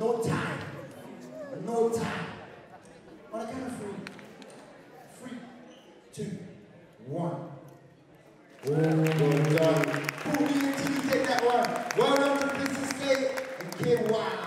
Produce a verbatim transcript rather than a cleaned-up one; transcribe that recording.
no time. No time. On a count of three. Three, two, one. Oh, well done. Cool, B and T, take that one. Well done to Princess K and K Y.